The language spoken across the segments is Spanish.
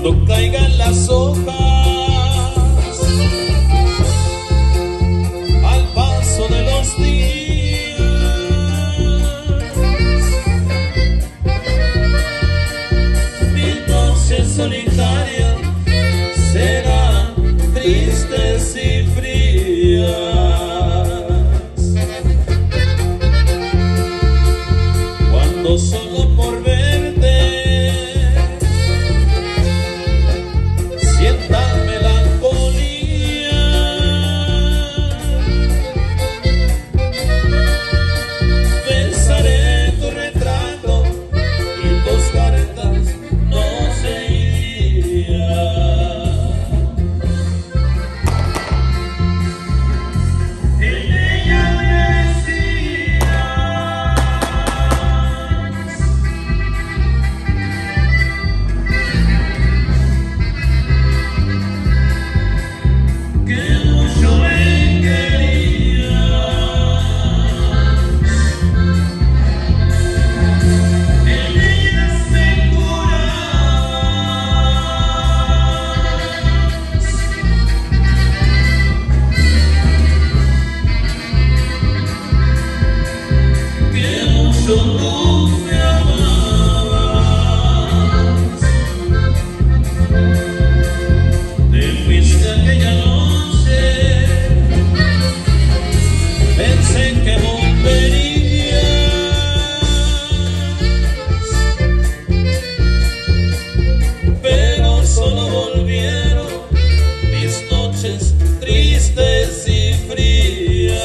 cuando caigan las hojas al paso de los días, mis noches solitarias serán tristes y frías. Cuando solo por verte sienta melancolía, besaré tu retrato y tus cartas no se irían. Tú me amabas, te fuiste aquella noche, pensé que volverías, pero solo volvieron mis noches tristes y frías.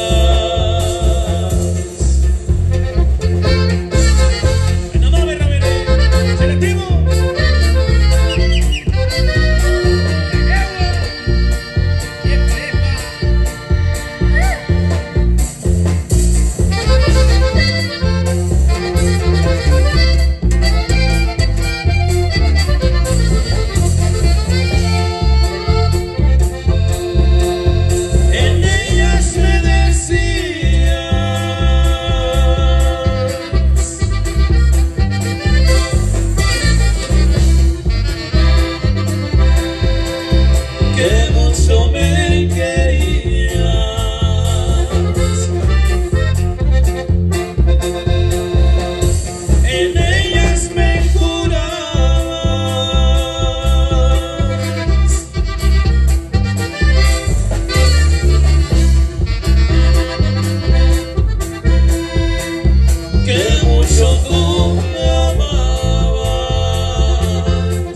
Me querías, en ellas me jurabas que mucho tú me amabas.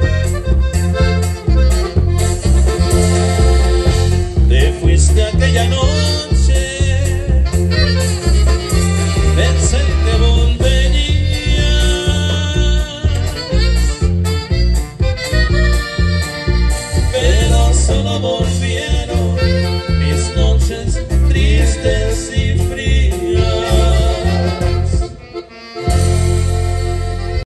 Fuiste aquella noche, pensé que volverías, pero solo volvieron mis noches tristes.